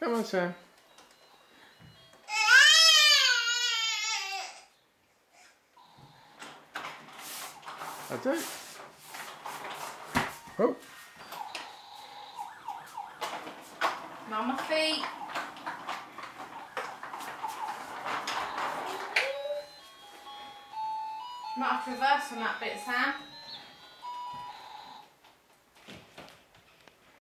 Come on, Sam. That's it. Oh. On my feet. Might have to reverse on that bit, Sam.